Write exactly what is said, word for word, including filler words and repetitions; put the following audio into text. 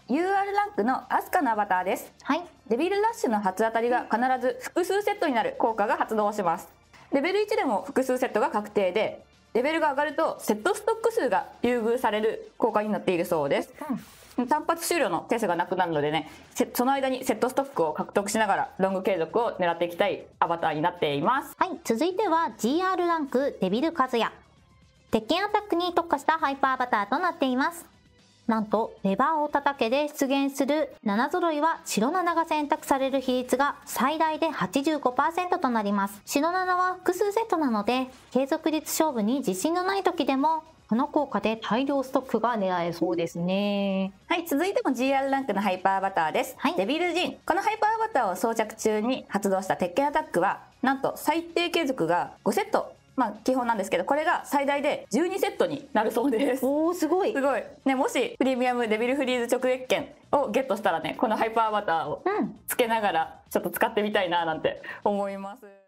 ユーアール ランクのアスカのアバターです。 はい。 デビルラッシュの初当たりが必ず複数セットになる効果が発動します。レベルいちでも複数セットが確定で、レベルが上がるとセットストック数が優遇される効果になっているそうです。うん、単発終了の手数がなくなるのでね、その間にセットストックを獲得しながらロング継続を狙っていきたいアバターになっています。 はい、続いては ジーアール ランクデビルカズヤ。鉄拳アタックに特化したハイパーアバターとなっています。なんとレバーを叩けで出現するなな揃いは白ななが選択される比率が最大で はちじゅうごパーセント となります。白ななは複数セットなので継続率勝負に自信のない時でもこの効果で大量ストックが狙えそうですね。 はい、続いても ジーアール ランクのハイパーアバターです。はい、デビルジン。このハイパーアバターを装着中に発動した鉄拳アタックはなんと最低継続がごセット、まあ基本なんですけど、これが最大でじゅうにセットになるそうです。 おー、すごい。 すごい。ね、もしプレミアムデビルフリーズ直撃券をゲットしたらね、このハイパーアバターをつけながらちょっと使ってみたいななんて思います。